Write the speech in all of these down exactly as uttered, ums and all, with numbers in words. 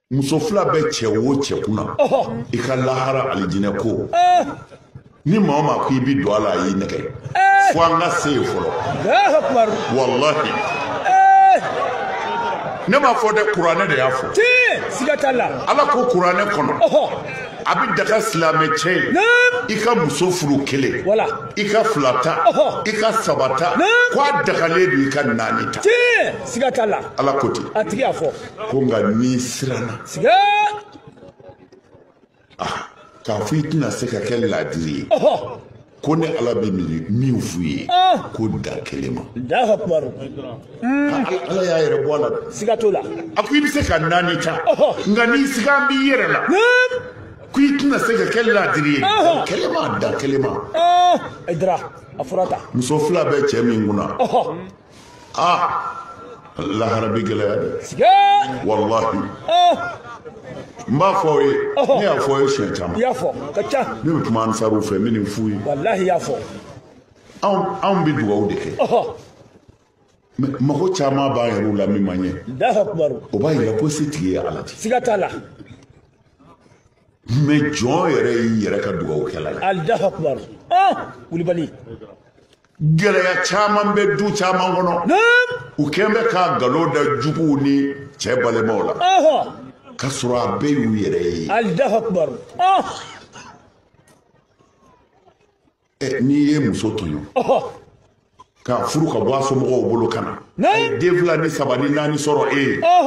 musofla be cɛ wo cɛ kunna i ka lahara alijinɛ ko ni maa ma ko i bi don ala yi nɛgɛ fo an ka se fɔlɔ wallahi ne ma fɔ dɛ kuranɛ de y'a fɔ siga t'a la ala ko kuranɛ kɔnɔ a bi daga silamɛ cɛ i ka muso furu kelen i ka fila ta i ka saba ta ko a dagalen don i ka naani ta siga t'a la ala ko ten a tigi y'a fɔ ko nka n'i siranna siga k'a fɔ i tɛna se ka kɛ laadiri ye ko ne ala bɛ min f'u ye ko da kelen ma ala y'a yɛrɛ bɔ a la siga t'o la a ko i bɛ se ka naani ta nka n'i sigan b'i yɛrɛ la ko i tɛna se ka kɛ laadiri ye kelen ma da kelen ma Haïdara a fɔra tan muso fila bɛ cɛ min kunna aa lahara bɛ gɛlɛya dɛ siga wallahi n b'a fɔ aw ye ne y'a fɔ aw ye siɲɛ caman i y'a fɔ ka ca ne bɛ kuma ansariw fɛ n bɛ nin f'u ye wallahi i y'a fɔ anw anw bɛ dugawu de kɛ mɛ mɔgɔ caman b'a yɛrɛ la min man ɲɛ o b'a yira ko setigi ye ala de siga t'a la mɛ jɔn yɛrɛ y'i yɛrɛ ka dugawu kɛla ye Allahu akbar Kulibali gɛlɛya caman bɛ du caman kɔnɔ u kɛn bɛ k'a nkalon da juguw ni cɛ balimaw la ka sɔrɔ a bɛɛ y'u yɛrɛ ye Allahu akbar n'i ye muso tɔɲɔ k'a furu ka bɔ a somɔgɔw bolo ka na a ye den fila ni saba ni naani sɔrɔ e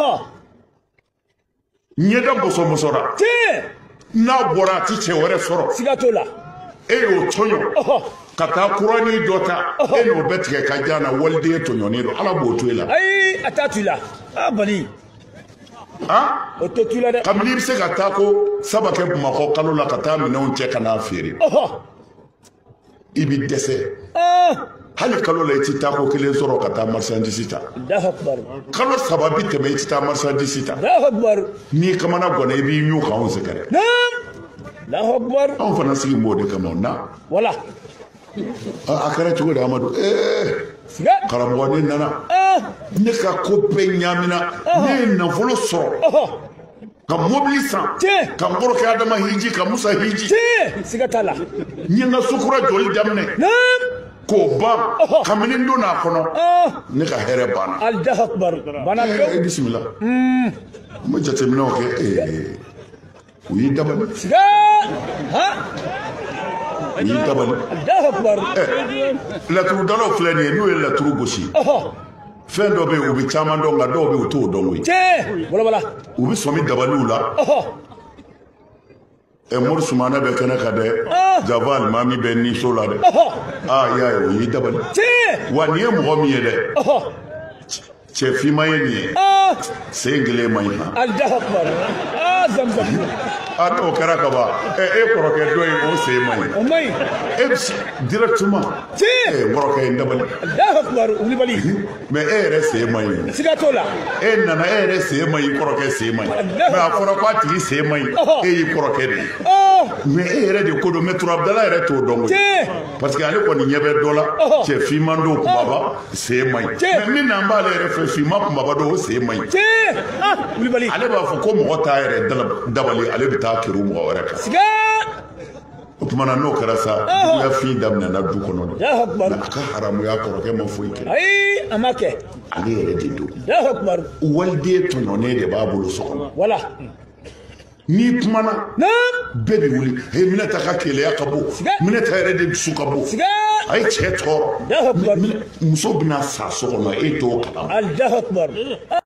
ye ɲɛda bɔsɔmɔsɔ la n'a bɔra a ti cɛ wɛrɛ sɔrɔ siga t'o la e y'o tɔɲɔ ka taa kurani dɔ ta e n'o bɛ tigɛ ka jan na waliden tɔɲɔnen don ala b'o to e la ayi a t'a to i la a bali ah o tɛ to i la dɛ kabini i bɛ se ka taa ko saba kɛ bamakɔ kalo la ka taa minɛnw cɛ ka n'a feere i bɛ dɛsɛ hali kalo la i ti taa ko kelen sɔrɔ ka taa marchandise ta kalo saba bi tɛmɛ i ti taa marchandise ta n'i kamana gɔnna i b'i ɲu k'anw sɛgɛrɛ anw fana sigi m'o de kama na wala a kɛra cogo di amadu ee karamɔgɔ ne nana ne ka ko bɛɛ ɲaamina ne ye nafolo sɔrɔ ka mobili san ka n kɔrɔkɛ adama hiji ka musa hiji siga t'a la n ye n ka sukura joli daminɛ k'o ban kabini n donna a kɔnɔ ne ka hɛrɛ banna Allahu akbar banna e bisimila n bɛ jateminɛw kɛ u y'i dabali siga u y'i dabali Allahu akbar laturudalaw filɛ nin ye n'u ye laturu gosi fɛn dɔ bɛ yen u bɛ caman dɔn nka dɔw bɛ yen u t'o dɔn koyi wala wala u bɛ sɔmi dabaliw la ɛ mori sumana bɛ kɛnɛ kan dɛ jaba alimami bɛ niso la dɛ aa i y'a ye o y'i dabali wa nin ye mɔgɔ min ye dɛ cɛ finman ye nin ye sen kelen man ɲi han Allahu akbar zamzam a n'o kɛra ka ban ɛ e kɔrɔkɛ dɔ ye o sen man ɲi o man ɲi e bɛ directement ɛ kɔrɔkɛ ye n dabali Allahu akbar Kulibali mɛ e yɛrɛ sen man ɲi siga t'o la e nana e yɛrɛ sen man ɲi kɔrɔkɛ sen man ɲi mɛ a fɔra ko a tigi sen man ɲi e y'i kɔrɔkɛ de ye mɛ e yɛrɛ de ko don mɛ turabudala yɛrɛ t'o dɔn koyi parce que ale kɔni ɲɛ bɛ dɔ la cɛ finman dɔw kumaba sen man ɲi mɛ min n'an b'ale yɛrɛ fɛ finman kumaba dɔw o sen man ɲi Kulibali ale b'a fɔ ko mɔgɔ t'a yɛrɛ dabali ale bɛ taa kɛru mɔgɔ wɛrɛ kan siga o tuma na n'o kɛra sa juguya fin daminɛna du kɔnɔ de mɛ a ka haramuya kɔrɔkɛ ma foyi kɛ ayi a ma kɛ ale yɛrɛ de don Allahu akbar waliden tɔɲɔnen de b'a bolo so kɔnɔ wala n'i kumana bɛɛ bɛ wuli he minɛta ka keleya ka bon minɛta yɛrɛ de dusu ka bon a ye cɛ tɔɔrɔ muso bɛna sa so kɔnɔ e t'o kalama Allahu akbar